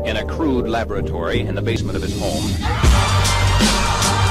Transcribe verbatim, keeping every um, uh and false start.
in a crude laboratory in the basement of his home.